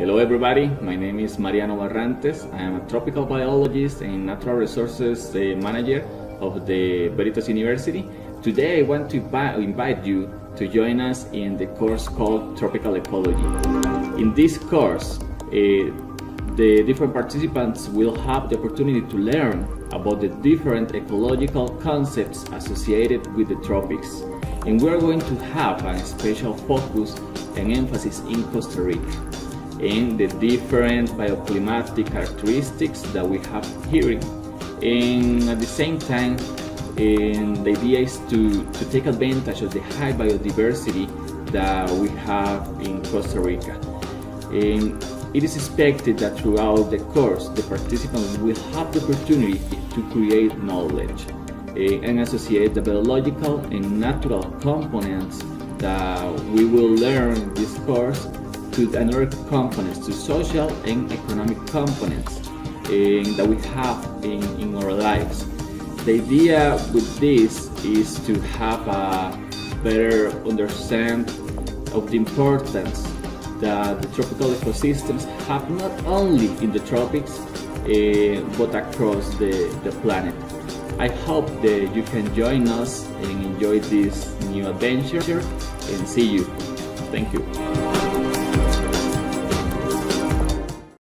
Hello everybody, my name is Mariano Barrantes. I am a tropical biologist and natural resources manager of the Veritas University. Today I want to invite you to join us in the course called Tropical Ecology. In this course, the different participants will have the opportunity to learn about the different ecological concepts associated with the tropics. And we're going to have a special focus and emphasis in Costa Rica and the different bioclimatic characteristics that we have here. And at the same time, the idea is to take advantage of the high biodiversity that we have in Costa Rica. And it is expected that throughout the course, the participants will have the opportunity to create knowledge and associate the biological and natural components that we will learn in this course to another components, to social and economic components that we have in our lives. The idea with this is to have a better understanding of the importance that the tropical ecosystems have not only in the tropics but across the planet. I hope that you can join us and enjoy this new adventure, and see you. Thank you.